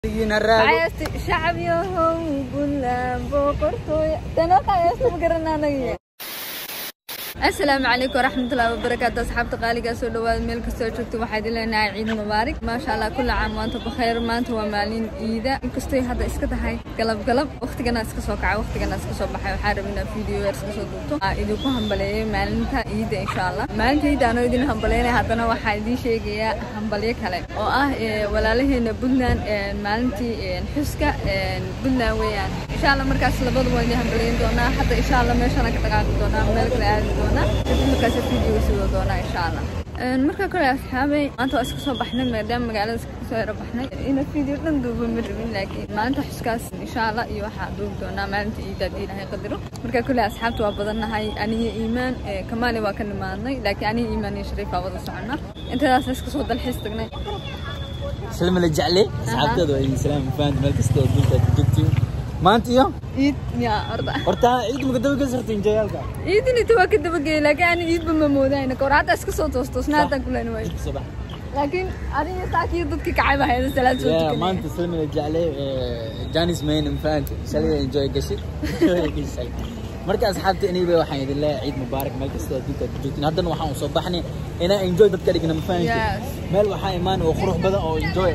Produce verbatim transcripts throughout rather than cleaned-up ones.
عايزتي شعب يهو بلان بوقرتوي تناقا يستم قرنانية. السلام عليكم ورحمة الله وبركاته. أصحابتي قالي سو دhowaad meel kasta oo joogto waxaad ilaahay ciid mubaarak ma sha Allah kullu caam waanta bixir maanta waa maalin ciida inkastoo hadda iska tahay galab galab waqtigana iska soo kacay waqtigana iska soo baxay waxaan rabnaa video yar iska soo duubto idin ku hambaleeyay maalinta ciida insha Allah maalinta ciida aan idin hambaleynay haddana waxaan idin sheegayaa hambaliye kale oo ah walaalaheena Puntland maalintii xuska Puntland weeyaan insha Allah markaas labadu waa idin hambaleyn doonaa hadda insha Allah meeshana ka dhaqaaqi doonaa meel kale aad doonaa markaas video soo doonaa insha Allah marka kale asxaabay maanta waa iska soo baxnay maadaama magaalada iska soo yara baxnay ina video dhan duubo ma rabin laakiin maanta xuskaas insha Allah iyo waxa duubi doonaa maalinta ciida ilaahay qadaro marka kale asxaabtu waa badannahay aniga iimaan kamaali waa ka nimaadnay laakiin aniga iimaan iyo shariif wada socona intaas iska soo dalxiis tagnay سلام على جعلي صاحبتي دوي سلام فاند ملك استو دولتا جبتي مانتيو عيد يا أرضا horta ciid ma gadaw gasartiin jayalka ciid inta waa ka dabagay laakiin ciid ma moodayna koorata iska soo toostosnaada kulan way subax laakiin ariga taakii dadkii kacay baa hayda salaad soo tukay maanta salmi la jaclay janis mayn faan shalay enjoy gashi marka asxaabta inay bay waxaan idin leeyahay ciid mubaarak meel kasta oo dadka joogtiin haddana waxaan soo baxnay ina enjoy dadka dhigna ma fahanti meel waxaa imaan oo qurux badan oo enjoy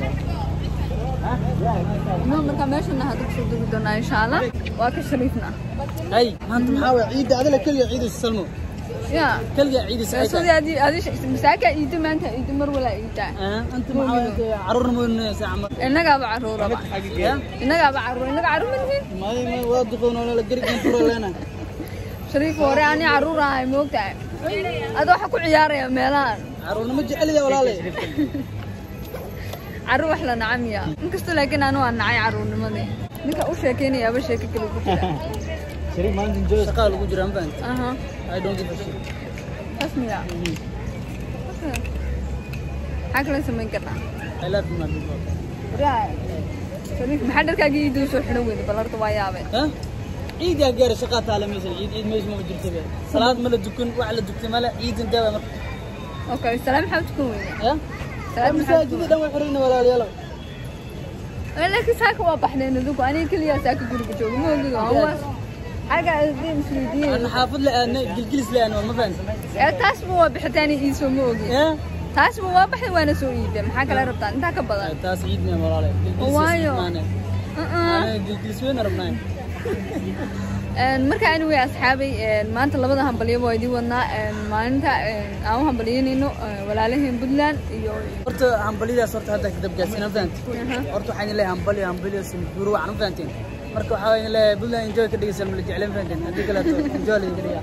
نو مركا ماشينا هذوك شو دوبي دونا إن شاء الله واكل شريفنا. أي ما أنت محاول عيد هذا لكل عيد السلمو. يا كل عيد السعيد. سوري هذه هذه مساكة عيد ما أنت عيد مر ولا عيد. أه أنت محاول عرور من ساعة. إنك أبى عرور أبى. إنك أبى عرور إنك عرور من فين؟ ما ما واضحون ولا لقريك نفر لنا. شريف وراني عرور هاي موقع. هذا حكوا عيار يا ميلان. عرور نمجي علي ولا لي. عروح لنا عمية نكست لكن أنا أنا عاي عرون ماذا نك أوش كيني يا بشر كله كده شريف ما عندي جوز قال وجود رمضان أها I don't give a shit اسمي لا حكلا سمين كنا I love you man راي شريف محدر كاجي يدوس وحنوين بلرت وياه ها عيد يا جاري شقات على مثل عيد عيد ما يسمى وجرت به صلاة ملا دكون وعلى دكتور ملا عيد انتبه أوكي السلام حاول تكون وين ها مساجد دم حرينا ولا يلا لكن ساك واضحنا ندوق أنا كل يوم ساك أقول بجوج مو أقول هو حاجة زي مسليدين أنا حافظ لأن الجلس لأنه ما فهمت تاس مو واضح تاني يسوع مو أقول تاس مو واضح وأنا سويد ما حاجة لا ربطان أنت كبلا تاس عيدنا مرالي وايو أنا الجلس وين ربنا marka anigu way asxaabay maanta labada hambaliyo way idin wadnaa maalinta aan hambaliyeenino walaalaheen Puntland iyo horta hambaliyaas horta hadda kadib gaasina faanti horta waxaan leeyahay hambaliyo hambaliyo sumbuur waxaan faantiin marka waxaan leeyahay Puntland enjoy ka dhigaysan ma jecleen faantiin hadii kale enjoy leeyahay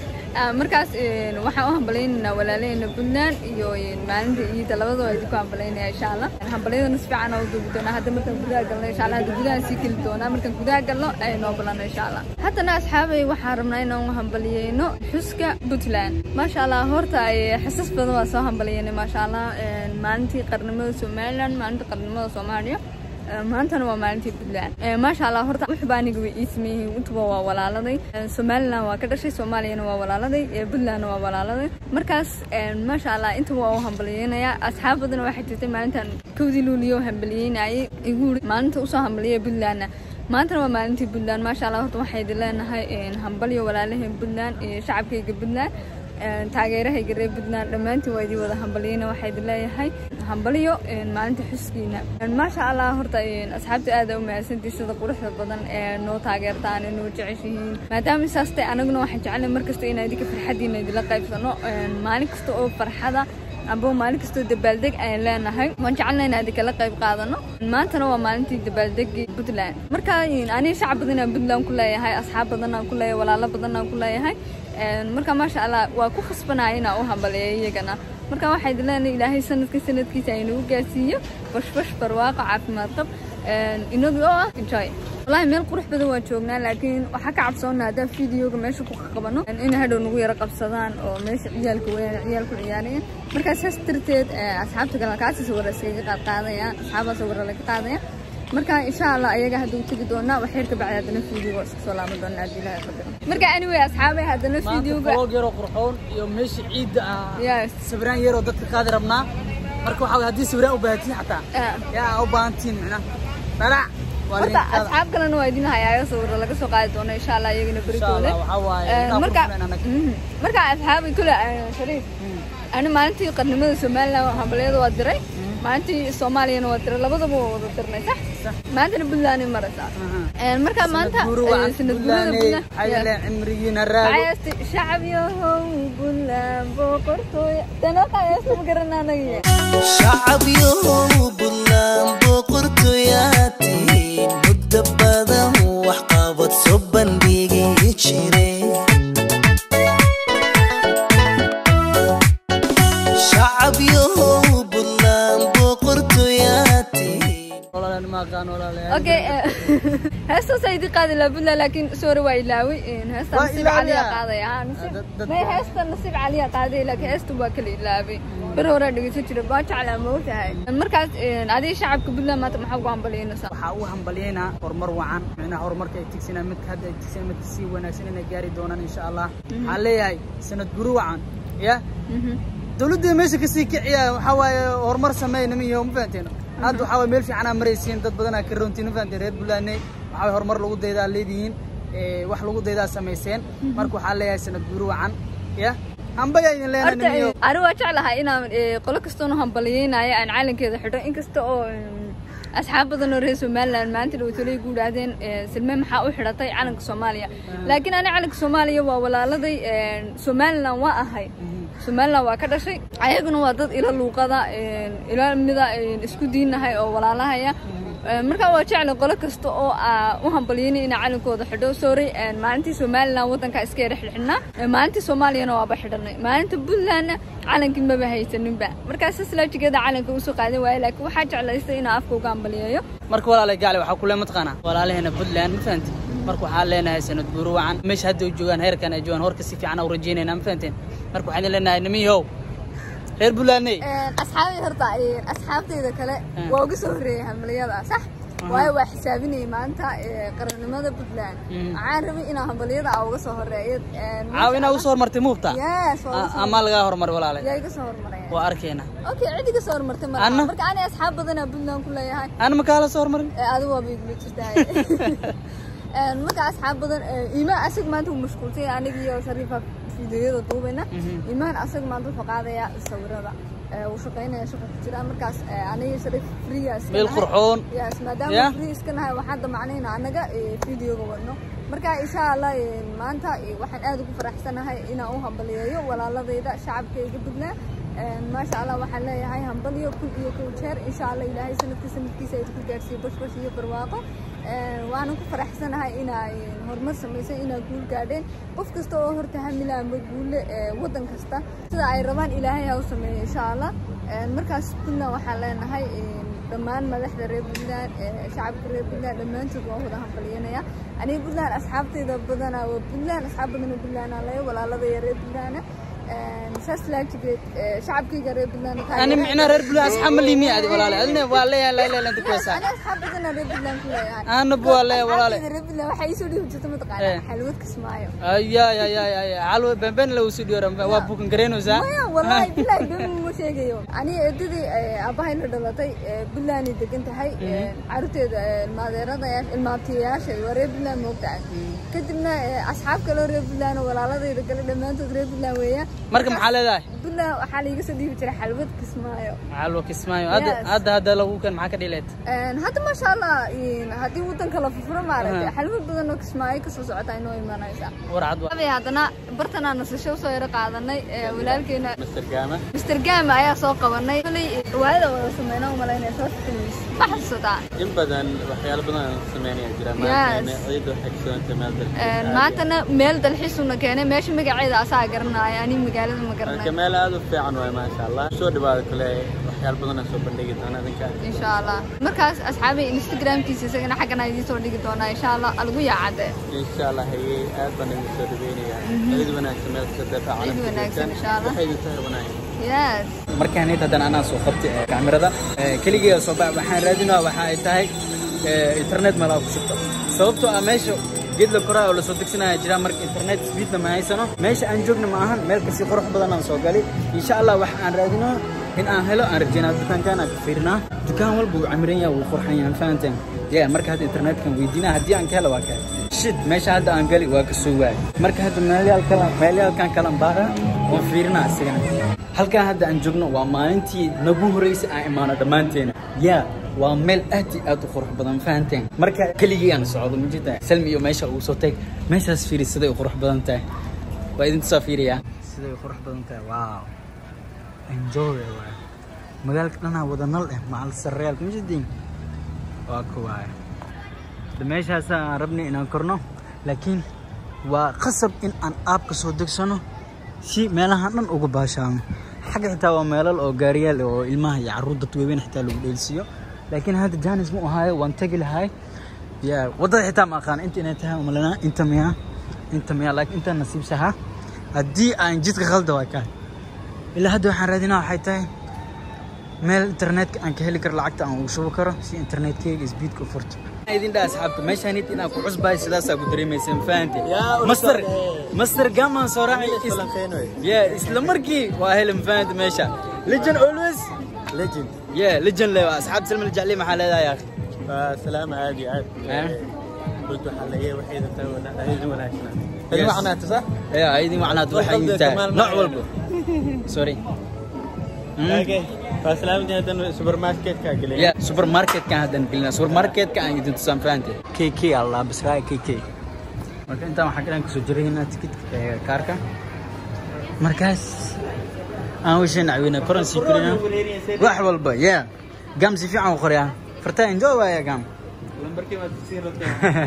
markaas waxaan u hambaliyeenaa walaalaheen Puntland iyo maalinta ciida labada way ku hambaliyeenaa insha Allah hambaliyada nisfican oo duubi doona hadda markaan gudaha galno insha Allah hadda gudaha sii keli doona markaan gudaha galno ay noo balano insha Allah haddana asxaabay waxaan rabnaa inaan hambaliyeyno xuska Puntland ma sha Allah horta ay xasas badan waa soo hambaliyeenay ma sha Allah maalintii qarnimada Soomaaliland maalinta qarnimada Soomaaliya maantana waa maalintii Puntland ma sha Allah horta wax baan igu ismiyay intuba waa walaaladay Soomaaliland waa ka dhashay Soomaaliyana waa walaaladay Puntland waa walaaladay markaas ma sha Allah intuba waa hambaliyeenaya asxaab badan waxay jirtay maalintan kowdii luuliyo hambaliyeenayay igu maalinta u soo hambaliyay Puntland maantana waa maalintii Puntland ma sha Allah horta waxay dileenahay hambaliyo walaalaheen Puntland iyo shacabkayga Puntland taageerahayga reer Puntland dhamaantii waa idin wada hambaliyeen waxay leeyahay hambaliyo maalinta xuskiina ma sha Allah horta asxaabta aad u mahadsantii sida quruxda badan ee noo taageertaan ee noo jeceshihiin maadaama saastay anaguna waxaan jecelahay markasta inaan idinka farxadiina idinla qaybsano maalin kasta oo farxada amba maalin kasta dabaaldeg ay leenahay waan jecelnahay inaan idinka qayb qaadano maantana waa maalintii dabaaldegii Puntland marka aniga shacab badan aan Puntland ku leeyahay asxaab badan aan ku leeyahay walaalo badan aan ku leeyahay marka ma sha Allah waa ku khasbanahay inaan u hambaleeyo iyagana marka waxay dileen ilaahay sanadka sanadkiisa ay nagu gaarsiiyo bash bash barwaaqo caafimaad qab inagu oo enjoy wallahi meel qurux badan waa joognaa laakiin waxa ka cabsoonaa hada fiidiyoga meesha ku qabano in hadhow nagu yara qabsadaan oo meesha ciyaalka weyn ciyaalku ciyaarayaan marka saas tirteed asxaabta kale kaasi soo waraysiga qaad qaadayaan asxaabta soo waraysiga qaadayaan marka insha Allah ayaga haduu tagi doona waxay ka bacdana fiidiyoga iska soo laaban doona adilaha qadar marka anyway asxaabay hadana fiidiyoga oo yaro qurxoon iyo meesha ciida ah sabraan yaro dadka qaadi rabnaa marka waxa hadii sawiraan u baahatiin xataa yaa u baahantiin macna dalac horta asxaab kalena waa idin hayaa sawir laga soo qaadi doono insha Allah iyagana bari doole marka marka asxaab kale Shariif ana maalintii qarnimada Soomaaliya hambaliyada waa diray maalintii Soomaaliyana waa diray labadaba wada dirnay sax maanta Puntland maraysa ee marka maanta sanad guurida ayla cimrigiina raago ayasti shacbiyahow Puntland boqortooy tana qaysto ma garananayo shacbiyahow Puntland boqortooyati mudabada wax qabad soo bandhigi jiray shacbiyahow Puntland boqortooyati walaal ma qaan walaal okay heesto saydi qaadi la Puntland laakiin soo way ilaawi in heesto nasiib caliya qaaday ah nasiib ma heesto nasiib caliya qaaday laakiin heesto waa kale ilaawi bir hore dhigaysan jiray baa jeclaa mootahay markaas adii shacabka Puntland maanta maxaa ugu hambalyeynaysaa waxa uu hambalyeynaa horumar wacan macnaha horumarka ay tigsinaa mid hadda ay tigsinaa mid si wanaagsan inay gaari doonaan insha Allah waxaan leeyahay sanad guru wacan ya dawladda meesha ka sii kiciya waxa waaye horumar sameeyna miyo ma fahanteen hadda waxa waaye meel fiican aan maraysiin dad badan ka roontiin ma fahanteen reer Puntland waxa waaye horumar lagu daydaa leediin ee wax lagu daydaa sameeyeen marka waxa leeyahay sanad guru wacan ya hambalyo in leenahay miyo ari waa jeclahay inaan qolo kasto hambalyeynaayo aan caalankeeda xidho in kasta oo asxaab badan oo reer Soomaaliland maanta loo talay guudaadeen Salmaan maxaa u xidhatay calanka Soomaaliya laakiin ana calanka Soomaaliya waa walaaladay Soomaaliland waa ahay Soomaaliland waa ka dhashay ayaguna waa dad ila luuqada ila mida isku diinahay oo walaalahaya marka waa jecel qolo kasto oo u hambalyeynay in calankooda xidho sorry maalintii Soomaaliland wadanka iska xidhxidna maalintii Soomaaliyana waa ba xidhanay maalinta Puntland calankii ma bahaysaninba markaas islaajigeeda calanka u soo qaaday waay laakiin waxa jeclaystay in afka uga hambalyeeyo marka walaalay gaali waxa ku leeyahay matqana walaalaheena Puntland ma fahanti marka waxa leenahay sanad guru wacan meesha hadda u joogan heerkan ay joogan horka si fiican u rajeynayna ma fahanteen marka waxaan leenahay nimiyow reer Puntland asxaabi horta asxaabteeda kale waa uga soo horeeyay hambaliyada sax way wax xisaabinay maanta qarannimada Puntland aan rabay in hambaliyada uga soo horeeyo caawina u soo hormartay muubta yes ama laga hormar walaalay yaa iga soo hormaray waa arkeena okay cidiga soo hormartay marka aan asxaab badan Puntland ku leeyahay aan ma kala soo hormarin adigu waa biig jirtaa marka asxaab badan ima asig maanta mashquultay aniga iyo Shariifa fiidiyada duubeyna imaan asag maanta wuxuu qaadayaa sawirada uu shaqeynaya shaqo ku jira markaas aniga Shariif free ah meel qurxoon yes maadaama free iska nahay waxaan damacnayna anaga fiidiyada wadno marka insha Allah maanta waxaan aad ugu faraxsanahay inaan u hambalyeeyo walaaladayda shacabkayga Puntland ما شاء الله وحلا هاي هم بليو كل يوم كل شهر إن شاء الله إلى هاي سنة كسنة كيسة يدخل جالسي بش بش يفرواقه وأنا كفر أحسن هاي إنا هرمس سميسة إنا كل قاعدين قف كستو هر تحمل مقبول وطن كستا سدا أي رمان إلى هاي هاو سمي إن شاء الله مركز كلنا وحلا هاي دمان مدح درب بلاد شعب درب بلاد لما أنتوا هذا هم بلينا يا أنا بلاد أصحاب تيدا بدنا وبلاد أصحاب بدنا بلادنا لا ولا لا ضير بلادنا مساس لا تجد شعب كي جرب بلاد أنا معنا رب بلاد أصحاب اللي مية هذه ولا لا أنا ولا لا لا لا أنت كويسة أنا أصحاب بدنا رب بلاد كلها أنا بولا ولا لا رب بلاد وحيسوا لي وجدت متقارن حلوة كسمايو يا يا يا يا حلوة بين بين لو سيدي رم وابوكن كرينو زا والله بالله بين مو شيء يوم أنا أدري أباهي ندلتي بلاد دقنت هاي عرفت المادرة ضياش المابتياش ورب بلاد موقع كتبنا أصحاب كلو رب بلاد ولا لا ضير كلو لما أنت رب بلاد ويا مركم حالة ذا بلاد حالي قصدي بتري حلوة كسمايو حلوة كسمايو هذا هذا هذا لو كان معك ديلت هذا ما شاء الله هذه وطن كلا في فرم عربي حلوة بدنا كسمايو كسر ساعتين إنه يمانا يسا ورعد أبي هذانا برتنا نص شو صاير قاعدنا ولكن مستر جامع مستر جامع يا سوق وناي لي وهذا سمينا وملايين صوت تميس ما حسيتها إن بدن وحيال بدن سمعني أجرا ما عيد حكسون تمال دل ما تنا ميل دلحسونا كأنه ماشي مقعد أساقرنا يعني مقالة مقرنا كمال هذا في عنوان ما شاء الله شو دبادك كله وحيال بدن سوبر ليجت أنا ذكر إن شاء الله مركز أصحابي إنستغرام كيسي سجنا حقنا يجي صور ليجت أنا إن شاء الله ألقوا يعاد إن شاء الله هي أبنا نسوي بيني يعني عيد بنا كمال كذا عيد بنا إن شاء الله عيد سهل بنا يس markaan inta ana soo qabtay kaamirada kaliya soo baa waxaan raadinaa waxa ay tahay internet ma la ku shubto sababtoo ah meesha geed la koraa oo la soo degsanaya jira marka internet speed ma haysano meesha aan joogno ma ahan meel kasi qurux badan aan soo galay insha Allah waxa aan raadinaa in aan helo aan rajayna dukaankan aan fiirnaa dukaan walba uu camiran yahay uu qurxan yahay faanteen يا مركز هذا إنترنت كان ويدينا هدي عن كلا واقع شد مش هذا عن قلي واقع مركز هذا مليال كلام مليال كان كلام بارا وفيرنا سجنا هل كان هذا عن جبنا وما أنتي نبوه رئيس إيمانه دمانتين يا ومل أتي أتو خروج بدن فهمتين مركز كلي أنا صعود من جدا سلمي وماشى وصوتك ماشى سفير السدى وخروج بدن تاعي وإذا تسافر يا السدى وخروج بدن تاعي واو enjoy واو مقالك أنا وضنا له مع السريال من جدين واكو واي دمشق هسا ربني إن أنكرنا لكن وقصب إن أن أب كسودك سنو شيء مالها نن أوجو باشام حاجة حتى ومالل أو جاريال أو الماء يعرض طويبين حتى لو دلسيو لكن هذا جانس مو هاي وانتقل هاي يا وضع حتى ما كان أنت نتها وملنا أنت ميا أنت ميا لك أنت نصيب سها أدي أن جيت غلط واكان إلا هذا حردنا حيتاي مال إنترنت أنك هلكر لعقت أو شو بكرة سي إنترنت كي إسبيد كفرت. أيدين ده أصحابك مش هنيت إن أكو عصبة سلاسة قدري مسين فانتي. مصر مصر جامان صراحة إسلام خينوي. يا إسلام مركي وأهل مفانت ماشى. ليجن always. ليجن. يا ليجن لي أصحاب سلم الجعلي محل هذا يا أخي. سلام عادي عادي. قلت حلقية وحيدة تونا هيدي وناشنا. هيدي معناته صح؟ يا هيدي معناته وحيدة. نوع والبو. سوري. اوكي فسلام هذا سوبر ماركت كاغلي يا سوبر ماركت كان هذا قلنا سوبر ماركت كان يدين تسام فانتي كي كي الله بس راي كي كي marka inta waxa kale ku soo jirayna ticket kaarka markaas aan wisheen awina currency kulina wax walba ya gam si fiican u qoriyaan farta enjoy waaya gam lambarkii ma tsiirada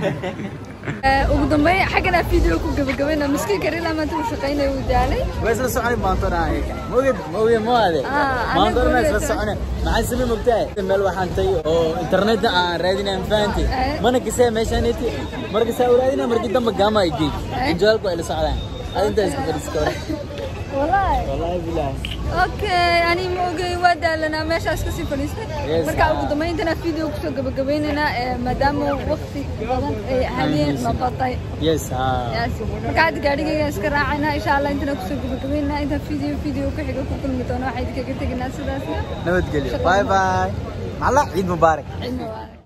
ugu dambeey xagana video ku gabagabayna miskiin karila ma tuu shaqeynay uu daalay way isla socon maantana ay moogid moogid moade maantana isla socon maxay sameey mugtaay meel waxaan tay oo internet aan raadinay faanti mana kisay meeshaniti markii saa raadinay markii dambe gama ay geey enjoy ku ila socdaan adinta isku fadhiisto والله والله بالله اوكي اني موغي ودالنا ماشاas ka sii fadhiistay marka ugu dambeeyna video ku soo gabagabeynayna maadaama waqti badan ay haliyeen noqotay yes ha yes marka gaadhigayga iska raacayna insha Allah intana ku soo gabagabeynaa inta video video ku xiga ku kulmi doono waxay idinka tagnaa sidaas nabad geliyo bye bye mala ciid mubaarak ciid mubaarak